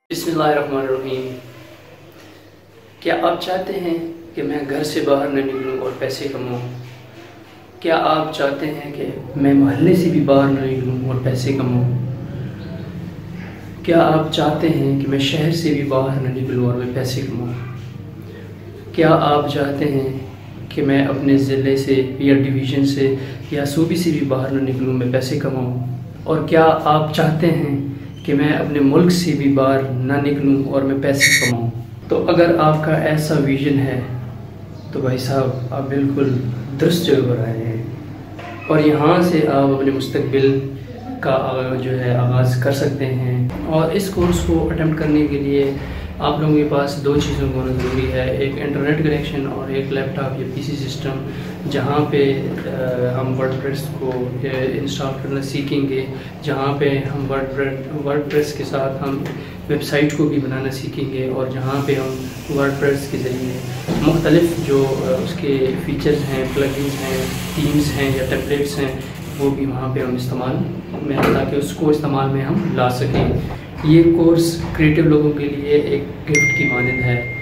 بسم اللہ الرحمن الرحیم۔ کیا آپ چاہتے ہیں کہ میں گھر سے باہر نہ نکلوں اور پیسے کماؤں؟ کیا آپ چاہتے ہیں کہ میں محلے سے بھی باہر نہ نکلوں اور پیسے کماؤں؟ کیا آپ چاہتے ہیں کہ میں شہر سے بھی باہر نہ نکلوں اور میں پیسے کماؤں؟ کیا آپ چاہتے ہیں کہ میں اپنے ضلع سے یا ڈویژن سے یا صوبے سے بھی باہر نہ نکلوں میں پیسے کماؤں؟ اور کیا آپ چاہتے ہیں کہ میں اپنے ملک سے بھی باہر نہ نکلوں اور میں پیسے کماؤں؟ تو اگر آپ کا ایسا ویژن ہے تو بھائی صاحب آپ بالکل درست جگہ پر آئے ہیں، اور یہاں سے آپ اپنے مستقبل کا آغاز کر سکتے ہیں۔ اور اس کورس کو اٹیمپٹ کرنے کے لیے آپ لوگوں کے پاس دو چیزوں کو ہونا ضروری ہے، ایک انٹرنیٹ کنیکشن اور ایک لیپ ٹاپ یا پی سی سسٹم، جہاں پہ ہم ورڈ پریس کو انسٹال کرنا سیکھیں گے، جہاں پہ ہم ورڈ پریس کے ساتھ ہم ویب سائٹ کو بھی بنانا سیکھیں گے، اور جہاں پہ ہم ورڈ پریس کے ذریعے مختلف جو اس کے فیچرز ہیں، پلگنز ہیں، تھیمز ہیں یا ٹیمپلیٹس ہیں، وہ بھی وہاں پہ ہم استعمال میں تاکہ اس کو استعمال میں ہم لا سکیں۔ یہ کورس کریٹو لوگوں کے لیے ایک گفٹ کی مانند ہے۔